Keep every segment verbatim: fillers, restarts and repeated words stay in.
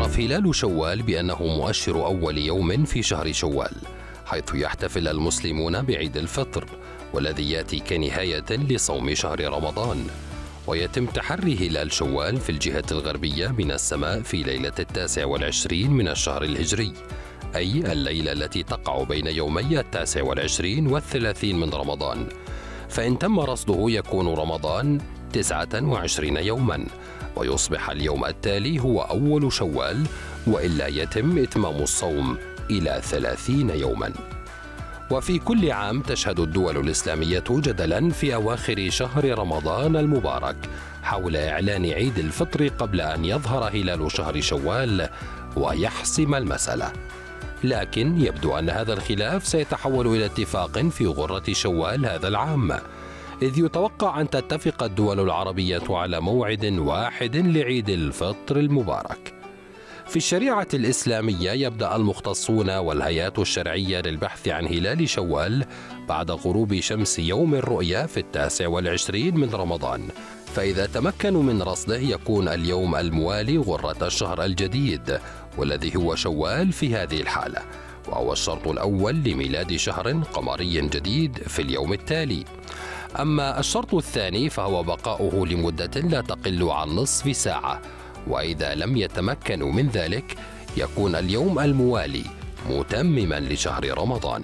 يعرف هلال شوال بأنه مؤشر أول يوم في شهر شوال، حيث يحتفل المسلمون بعيد الفطر، والذي يأتي كنهاية لصوم شهر رمضان. ويتم تحري هلال شوال في الجهة الغربية من السماء في ليلة التاسع والعشرين من الشهر الهجري، أي الليلة التي تقع بين يومي التاسع والعشرين والثلاثين من رمضان. فإن تم رصده يكون رمضان تسعة وعشرين يوما، ويصبح اليوم التالي هو أول شوال، وإلا يتم إتمام الصوم إلى ثلاثين يوما. وفي كل عام تشهد الدول الإسلامية جدلا في أواخر شهر رمضان المبارك حول إعلان عيد الفطر قبل أن يظهر هلال شهر شوال ويحسم المسألة. لكن يبدو أن هذا الخلاف سيتحول إلى اتفاق في غرة شوال هذا العام، إذ يتوقع أن تتفق الدول العربية على موعد واحد لعيد الفطر المبارك. في الشريعة الإسلامية يبدأ المختصون والهيئات الشرعية للبحث عن هلال شوال بعد غروب شمس يوم الرؤية في التاسع والعشرين من رمضان، فإذا تمكنوا من رصده يكون اليوم الموالي غرة الشهر الجديد، والذي هو شوال في هذه الحالة، وهو الشرط الأول لميلاد شهر قمري جديد في اليوم التالي. أما الشرط الثاني فهو بقاؤه لمدة لا تقل عن نصف ساعة، وإذا لم يتمكنوا من ذلك يكون اليوم الموالي متمما لشهر رمضان.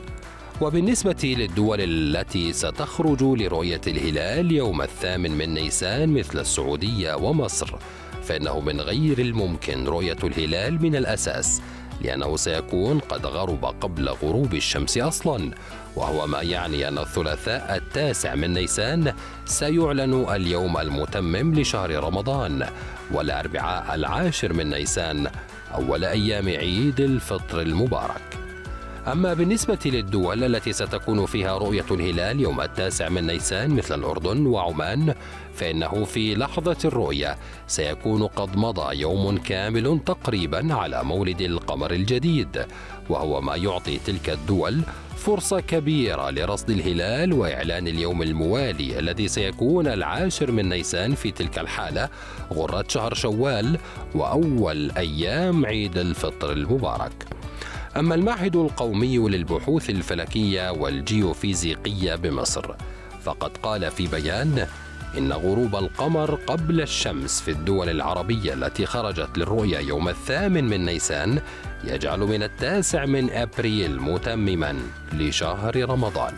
وبالنسبة للدول التي ستخرج لرؤية الهلال يوم الثامن من نيسان مثل السعودية ومصر، فإنه من غير الممكن رؤية الهلال من الأساس، لأنه سيكون قد غرب قبل غروب الشمس أصلا، وهو ما يعني أن الثلاثاء التاسع من نيسان سيعلن اليوم المتمم لشهر رمضان، والأربعاء العاشر من نيسان أول أيام عيد الفطر المبارك. أما بالنسبة للدول التي ستكون فيها رؤية الهلال يوم التاسع من نيسان مثل الأردن وعمان، فإنه في لحظة الرؤية سيكون قد مضى يوم كامل تقريبا على مولد القمر الجديد، وهو ما يعطي تلك الدول فرصة كبيرة لرصد الهلال وإعلان اليوم الموالي الذي سيكون العاشر من نيسان في تلك الحالة غرة شهر شوال وأول أيام عيد الفطر المبارك. أما المعهد القومي للبحوث الفلكية والجيوفيزيقية بمصر فقد قال في بيان إن غروب القمر قبل الشمس في الدول العربية التي خرجت للرؤية يوم الثامن من نيسان يجعل من التاسع من أبريل متمما لشهر رمضان.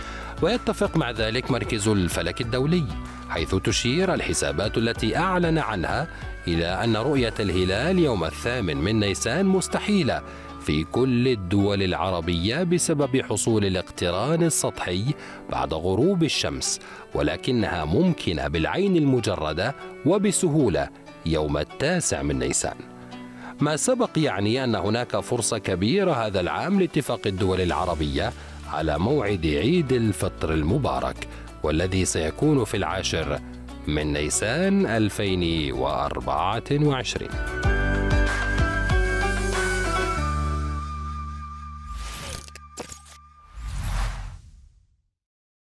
ويتفق مع ذلك مركز الفلك الدولي، حيث تشير الحسابات التي أعلن عنها إلى أن رؤية الهلال يوم الثامن من نيسان مستحيلة في كل الدول العربية بسبب حصول الاقتران السطحي بعد غروب الشمس، ولكنها ممكنة بالعين المجردة وبسهولة يوم التاسع من نيسان. ما سبق يعني أن هناك فرصة كبيرة هذا العام لاتفاق الدول العربية على موعد عيد الفطر المبارك، والذي سيكون في العاشر من نيسان ألفين وأربعة وعشرين.